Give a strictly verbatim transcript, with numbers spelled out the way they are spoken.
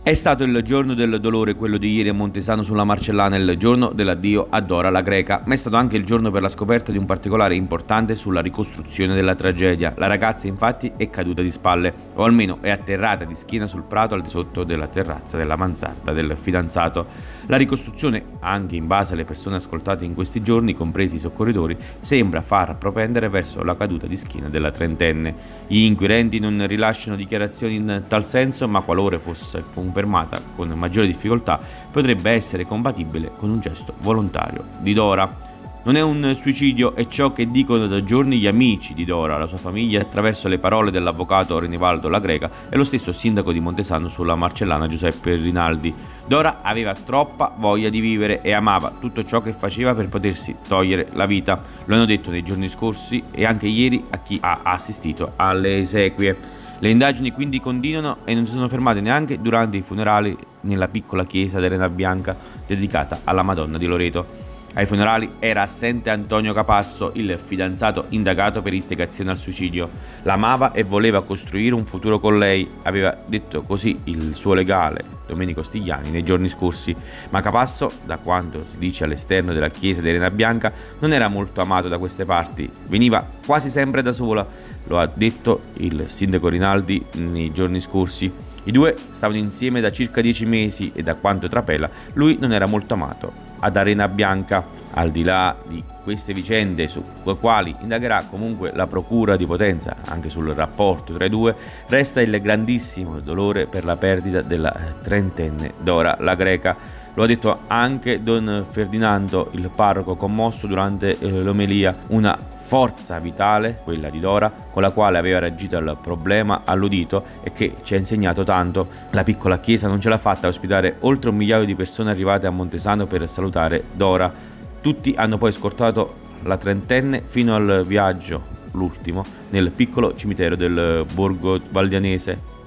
È stato il giorno del dolore quello di ieri a Montesano sulla Marcellana, il giorno dell'addio a Dora la greca, ma è stato anche il giorno per la scoperta di un particolare importante sulla ricostruzione della tragedia. La ragazza infatti è caduta di spalle, o almeno è atterrata di schiena sul prato al di sotto della terrazza della mansarda del fidanzato. La ricostruzione, anche in base alle persone ascoltate in questi giorni, compresi i soccorritori, sembra far propendere verso la caduta di schiena della trentenne. Gli inquirenti non rilasciano dichiarazioni in tal senso, ma qualora fosse confermata con maggiore difficoltà potrebbe essere compatibile con un gesto volontario di Dora. Non è un suicidio, è ciò che dicono da giorni gli amici di Dora, la sua famiglia, attraverso le parole dell'avvocato Renivaldo La Greca e lo stesso sindaco di Montesano sulla Marcellana Giuseppe Rinaldi. Dora aveva troppa voglia di vivere e amava tutto ciò che faceva per potersi togliere la vita. Lo hanno detto nei giorni scorsi e anche ieri a chi ha assistito alle esequie. Le indagini quindi continuano e non si sono fermate neanche durante i funerali nella piccola chiesa d'Arena Bianca dedicata alla Madonna di Loreto. Ai funerali era assente Antonio Capasso, il fidanzato indagato per istigazione al suicidio. L'amava e voleva costruire un futuro con lei, aveva detto così il suo legale, Domenico Stigliani, nei giorni scorsi. Ma Capasso, da quanto si dice all'esterno della chiesa di Arena Bianca, non era molto amato da queste parti. Veniva quasi sempre da sola, lo ha detto il sindaco Rinaldi nei giorni scorsi. I due stavano insieme da circa dieci mesi e da quanto trapela lui non era molto amato ad Arena Bianca. Al di là di queste vicende su quali indagherà comunque la procura di Potenza anche sul rapporto tra i due, resta il grandissimo dolore per la perdita della trentenne Dora la Greca. Lo ha detto anche Don Ferdinando, il parroco, commosso durante eh, l'omelia. Una forza vitale, quella di Dora, con la quale aveva reagito al problema alludito e che ci ha insegnato tanto. La piccola chiesa non ce l'ha fatta a ospitare oltre un migliaio di persone arrivate a Montesano per salutare Dora. Tutti hanno poi scortato la trentenne fino al viaggio, l'ultimo, nel piccolo cimitero del Borgo Valdianese.